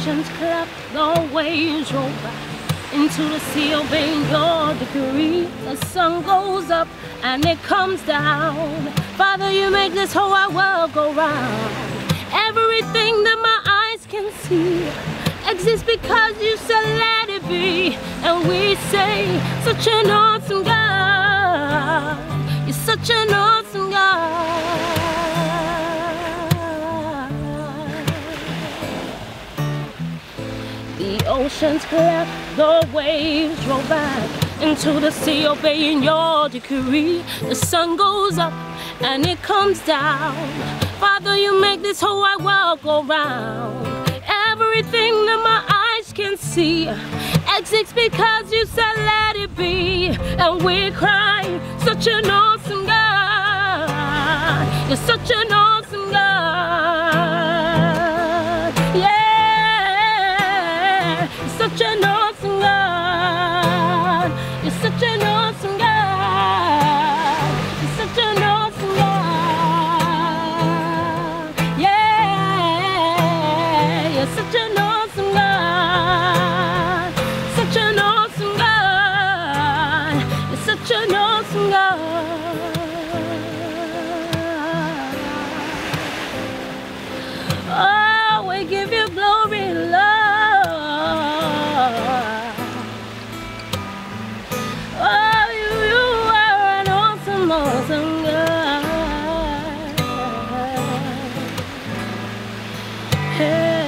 oceans collapse, the waves roll back into the sea, obeying your decree. The sun goes up and it comes down. Father, you make this whole wide world go round. Everything that my eyes can see exists because you said let it be. And we say, such an awesome God. You're such an awesome God. The oceans collapse, the waves roll back into the sea, obeying your decree. The sun goes up and it comes down. Father, you make this whole wide world go round. Everything that my eyes can see exists because you said let it be. And we're crying, such an awesome God. You're such an awesome God. Yeah, you're such an awesome God. You're such an awesome God. You're such an awesome God. Yeah, you're such an awesome God. Such an awesome God. You're such an awesome God. Oh, we give you glory, Lord. Oh, you are an awesome, awesome God. Yeah.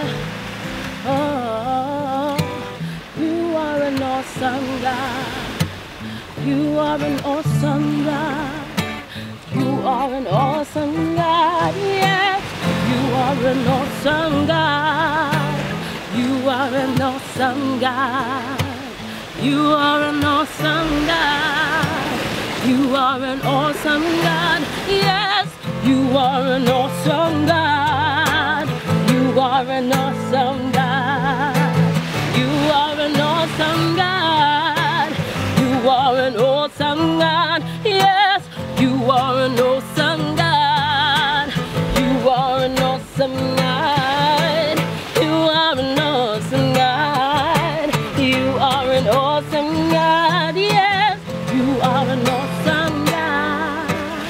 Oh, you are an awesome God. You are an awesome God. You are an awesome God. Yes, you are an awesome God. You are an awesome God. You are an awesome God. You are an awesome God. Yes, you are an awesome God. You are an awesome God. You are an awesome God. You are an awesome God. Yes, you are an awesome God. You are an awesome God. You are an awesome God. You are an awesome God. Yes, you are an awesome God.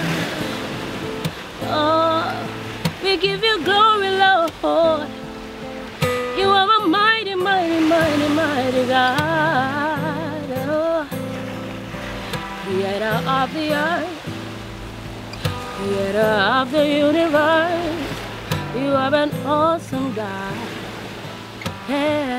Oh, we give you glory, Lord. You are a mighty, mighty, mighty, mighty God. Oh, creator of the earth, creator of the universe. You are an awesome God. Yeah.